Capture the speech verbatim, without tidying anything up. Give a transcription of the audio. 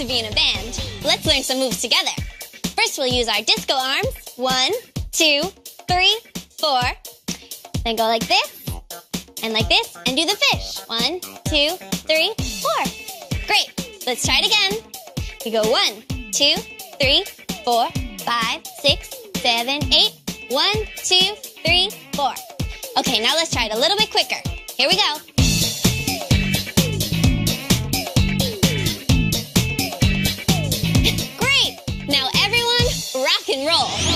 to be in a band. Let's learn some moves together. First, we'll use our disco arms. One, two, three, four. Then go like this, and like this, and do the fish. One, two, three, four. Great. Let's try it again. We go one, two, three, four, five, six, seven, eight. One, two, three, four. Okay, now let's try it a little bit quicker. Here we go. Great! Now everyone, rock and roll.